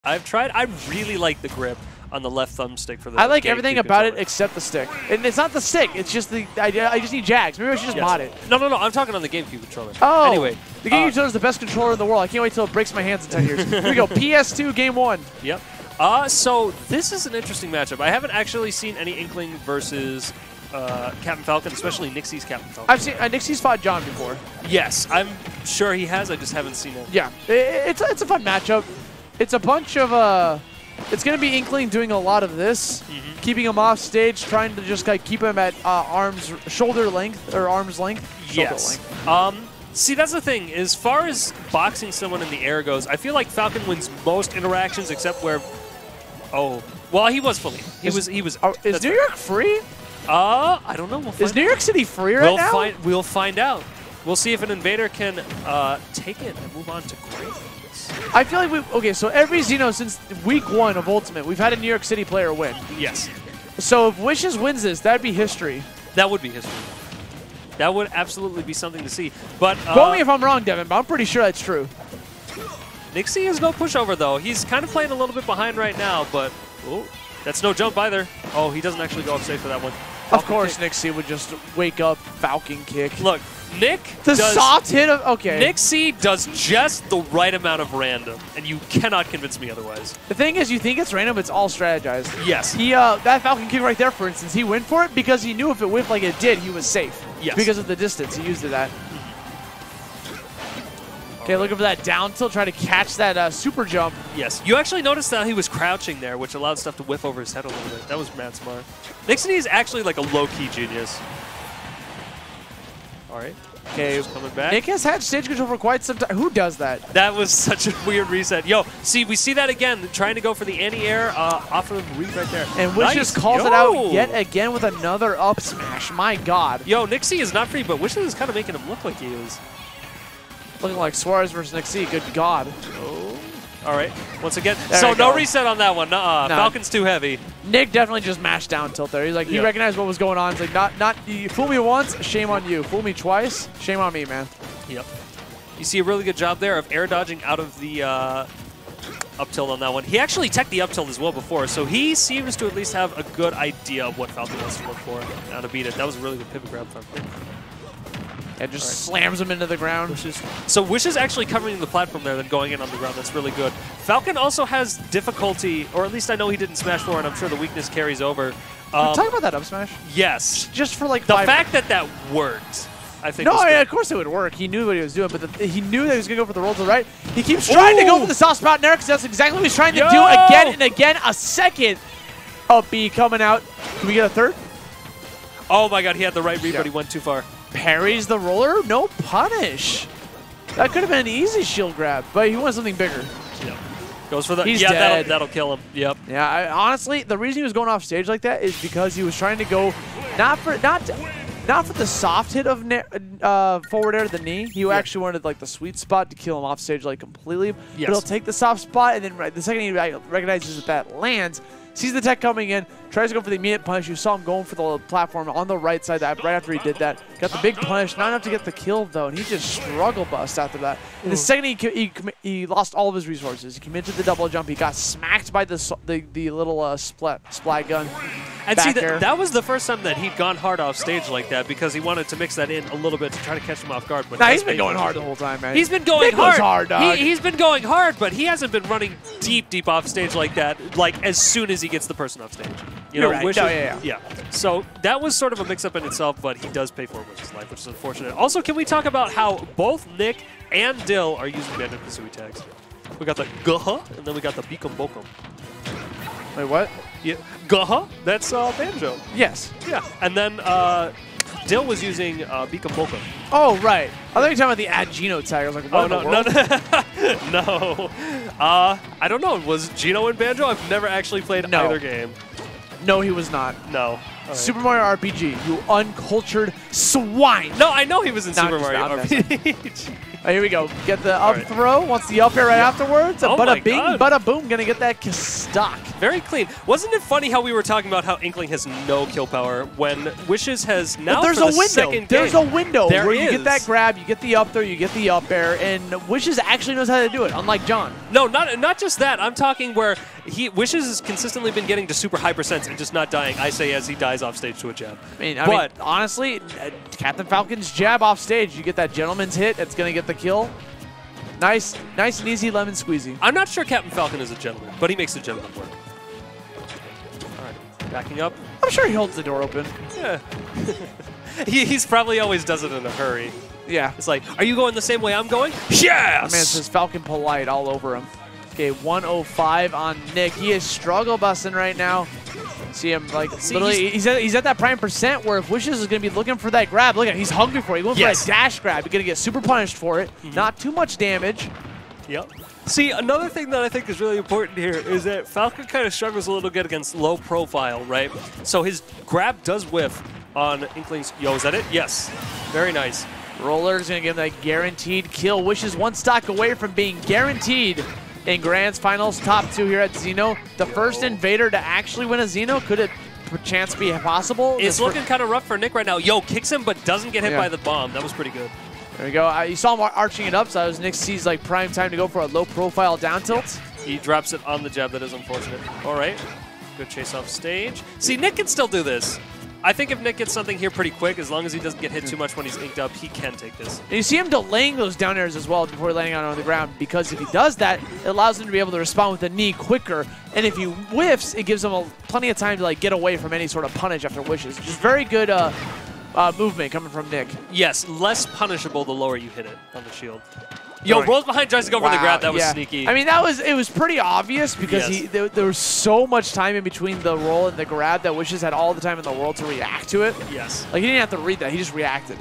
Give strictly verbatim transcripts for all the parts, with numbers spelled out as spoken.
I've tried. I really like the grip on the left thumbstick for the I like GameCube everything about it controller. except the stick. And it's not the stick. It's just the idea. I just need Jags. Maybe I should just Yes. mod it. No, no, no. I'm talking on the GameCube controller. Oh. Anyway. The GameCube uh, controller is the best controller in the world. I can't wait till it breaks my hands in ten years. Here we go. P S two game one. Yep. Uh, so this is an interesting matchup. I haven't actually seen any Inkling versus uh, Captain Falcon, especially Nixie's Captain Falcon. I've seen uh, Nixie's fought John before. Yes, I'm sure he has. I just haven't seen it. Yeah, it, it's a, it's a fun matchup. It's a bunch of uh, it's gonna be Inkling doing a lot of this, Mm-hmm. keeping him off stage, trying to just like keep him at uh, arms shoulder length or arms length. Shoulder Yes. length. Um, see, that's the thing. As far as boxing someone in the air goes, I feel like Falcon wins most interactions except where. Oh, well, he was fully. He Is- was. He was. Oh, is that's New right. York free? Uh, I don't know. We'll find Is New York City free right we'll now? Find, we'll find out. We'll see if an invader can uh, take it and move on to great. I feel like we okay. So every Xeno since week one of Ultimate, we've had a New York City player win. Yes, So if Wishes wins this, that'd be history. that would be history. That would absolutely be something to see. But uh, Quote me if I'm wrong, Devin, but I'm pretty sure that's true. Nixie is no pushover, though. He's kind of playing a little bit behind right now, but oh, that's no jump either. Oh, he doesn't actually go off safe for that one. Of Falcon course, kick. Nixie would just wake up, Falcon kick. Look, Nick The does, soft hit of okay. Nixie does just the right amount of random, and you cannot convince me otherwise. The thing is, you think it's random, it's all strategized. Yes. He uh, that Falcon kick right there, for instance, he went for it because he knew if it whipped like it did, he was safe. Yes. Because of the distance, he used it that. Okay, looking for that down tilt, try to catch that uh, super jump. Yes. You actually noticed that he was crouching there, which allowed stuff to whiff over his head a little bit. That was mad smart. Nixie is actually like a low-key genius. All right. Okay, Just coming back. Nick has had stage control for quite some time. Who does that? That was such a weird reset. Yo, see, we see that again, trying to go for the anti-air uh, off of Reed right there. And Wish Nice. just calls Yo. it out yet again with another up smash. My God. Yo, Nixie is not free, but Wishes is kind of making him look like he is. Looking like Suarez versus Nixie. Good God. Oh. All right. Once again. There so we no go. reset on that one. Nuh-uh. No. Falcon's too heavy. Nick definitely just mashed down tilt there. He's like, he Yeah. recognized what was going on. He's like, not, not, you fool me once, shame on you. Fool me twice, shame on me, man. Yep. You see a really good job there of air dodging out of the uh, up tilt on that one. He actually teched the up tilt as well before, so he seems to at least have a good idea of what Falcon wants to look for and how to beat it. That was a really good pivot grab from him. And just All right. slams him into the ground. Wishes. So Wish is actually covering the platform there, then going in on the ground. That's really good. Falcon also has difficulty, or at least I know he didn't smash for, and I'm sure the weakness carries over. Um, Talk about that up smash. yes. Just for like The five fact that that worked, I think. No, was yeah, good. of course it would work. He knew what he was doing, but the, he knew that he was going to go for the roll to the right. He keeps trying to go Ooh. for the soft spot in there because that's exactly what he's trying to Yo! do again and again. A second up B coming out. Can we get a third? Oh my God, he had the right read, Yeah. but he went too far. Parries the roller, no punish. That could have been an easy shield grab, but he wants something bigger. Yep. Goes for the. He's yeah, dead. that'll that'll kill him. Yep. Yeah, I, honestly, the reason he was going off stage like that is because he was trying to go not for not not for the soft hit of ne uh, forward air to the knee. He actually wanted like the sweet spot to kill him off stage like completely. Yes. But he'll take the soft spot, and then right, the second he recognizes that that lands, sees the tech coming in, tries to go for the immediate punish. You saw him going for the platform on the right side. That right after he did that, got the big punish. Not enough to get the kill though, and he just struggle bust after that. And the second he, he commi- he lost all of his resources, he committed the double jump. He got smacked by the so- the, the little uh, splat splat gun. And Back see, that, air. that was the first time that he'd gone hard off stage like that because he wanted to mix that in a little bit to try to catch him off guard. But Nah, that's he's been basically- going hard the whole time, man. He's been going Nick goes hard. hard, dog. He, he's been going hard, but he hasn't been running deep, deep off stage like that. Like as soon as he gets the person off stage, you You're know, right. Wishes, No, yeah, yeah. So that was sort of a mix-up in itself, but he does pay for Wish's life, which is unfortunate. Also, can we talk about how both Nick and Dill are using Banjo-Kazooie tags? We got the Guh, and then we got the Beacom Bokum. Wait, what? Yeah, Guh, that's uh, Banjo. Yes. Yeah, and then uh, Dill was using uh, Beacom Bokum. Oh, right. I thought you were talking about the Ad Geno tag. I was like, what Oh, in no, the no, world? no. no. Uh, I don't know. Was Gino in Banjo? I've never actually played No. either game. No, he was not. No. All right. Super Mario R P G, you uncultured swine. No, I know he was in No, Super just- Mario I'm R P G. Oh, here we go. Get the up right. throw. Wants the up air right afterwards. Oh bada my bing, God. bada boom. Gonna get that kiss. stock. Very clean. Wasn't it funny how we were talking about how Inkling has no kill power when Wishes has now But there's for a the window. second There's game, a window there where you is. get that grab, you get the up there, you get the up air, and Wishes actually knows how to do it, unlike John. No, not not just that. I'm talking where he Wishes has consistently been getting to super high percents and just not dying. I say as he dies off stage to a jab. I mean, I but mean, honestly, uh, Captain Falcon's jab off stage, you get that gentleman's hit, that's going to get the kill. Nice, nice and easy lemon squeezy. I'm not sure Captain Falcon is a gentleman, but he makes the gentleman work. All right, backing up. I'm sure he holds the door open. Yeah. he, he's probably always does it in a hurry. Yeah. It's like, are you going the same way I'm going? Yes! Man says Falcon polite all over him. Okay, one oh five on Nick. He is struggle busting right now. See him like See, literally. he's- He's, at, he's at that prime percent where if Wishes is going to be looking for that grab, look at he's hungry for it. He's going Yes. for a dash grab. He's going to get super punished for it. Mm-hmm. Not too much damage. Yep. See, another thing that I think is really important here is that Falcon kind of struggles a little bit against low profile, right? So his grab does whiff on Inkling's. Yo, is that it? Yes. Very nice. Roller's going to give him that guaranteed kill. Wishes one stock away from being guaranteed in Grand's Finals top two here at Xeno. The first Invader to actually win a Xeno. Could it perchance be possible? It's This looking kind of rough for Nick right now. Yo, kicks him but doesn't get hit Yeah. by the bomb. That was pretty good. There we go. Uh, you saw him ar- arching it up, so that was Nick sees like prime time to go for a low profile down tilt. He drops it on the jab. That is unfortunate. All right. Good chase off stage. See, Nick can still do this. I think if Nick gets something here pretty quick, as long as he doesn't get hit too much when he's inked up, he can take this. And you see him delaying those down airs as well before landing on the ground, because if he does that, it allows him to be able to respond with a knee quicker. And if he whiffs, it gives him a, plenty of time to like get away from any sort of punish after Wishes. Just very good uh, uh, movement coming from Nick. Yes, less punishable the lower you hit it on the shield. Yo, Going- rolls behind, tries to go for the Wow, grab. That was yeah. sneaky. I mean, that was it was pretty obvious because Yes. he there, there was so much time in between the roll and the grab that Wishes had all the time in the world to react to it. yes. Like, he didn't have to read that. He just reacted.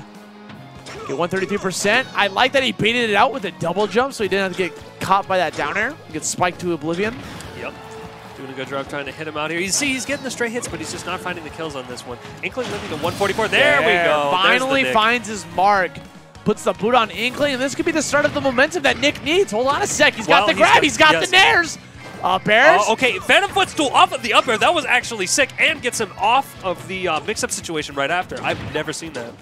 Okay, one thirty-three percent. I like that he baited it out with a double jump so he didn't have to get caught by that down air. Get spiked to oblivion. Yep. Doing a good job trying to hit him out here. You see, he's getting the straight hits, but he's just not finding the kills on this one. Inkling living to one forty-four. There we go. There's the Finally Nick. finds his mark. Puts the boot on Inkling, and this could be the start of the momentum that Nick needs. Hold on a sec. He's Well, got the he's grab. got- He's got yes. the nares. Up airs. Uh, okay, Phantom Footstool off of the up air. That was actually sick and gets him off of the uh, mix-up situation right after. I've never seen that.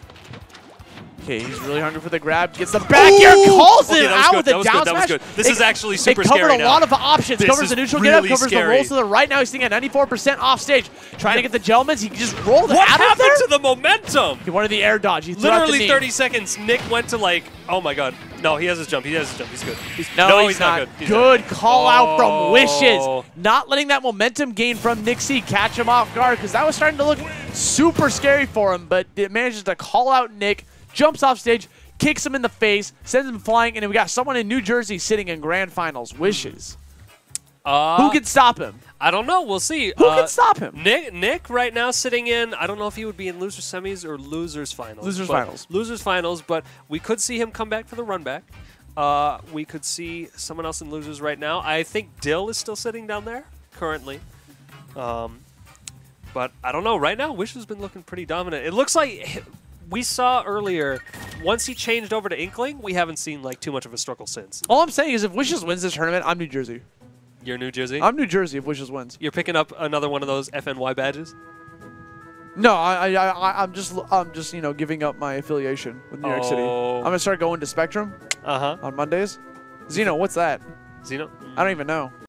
Okay, he's really hungry for the grab. Gets the back air, calls Okay, it that was out good, with that the was down good, that was smash. good. This It- is actually super It covered scary a now. lot of options. This Covers is the neutral really get up, covers scary. the rolls to the right. Now he's sitting at ninety-four percent off stage. Trying to get the gentleman's. He just rolled What out of happened there. to the momentum? He wanted the air dodge. He threw out the Literally knee. thirty seconds. Nick went to like, oh my god. No, he has his jump. He has his jump. He's good. He's, No, he's, he's, not, not. good. He's Good not. call out from Oh. Wishes. Not letting that momentum gain from Nick C catch him off guard, because that was starting to look super scary for him, but it manages to call out Nick, jumps off stage, kicks him in the face, sends him flying, and then we got someone in New Jersey sitting in grand finals. Wishes. Uh, Who can stop him? I don't know. We'll see. Who Uh, can stop him? Nick, Nick, right now sitting in. I don't know if he would be in losers semis or losers finals. Losers but- finals. Losers finals, but we could see him come back for the run back. Uh, we could see someone else in losers right now. I think Dill is still sitting down there currently. Um, but I don't know. Right now, Wish has been looking pretty dominant. It looks like we saw earlier. Once he changed over to Inkling, we haven't seen like too much of a struggle since. All I'm saying is if Wishes wins this tournament, I'm New Jersey. You're New Jersey. I'm New Jersey if Wishes wins. You're picking up another one of those F N Y badges. No, I, I, I, I'm just, I'm just, you know, giving up my affiliation with New York City. Oh. I'm gonna start going to Spectrum Uh huh. on Mondays. Xeno, what's that? Xeno. I don't even know.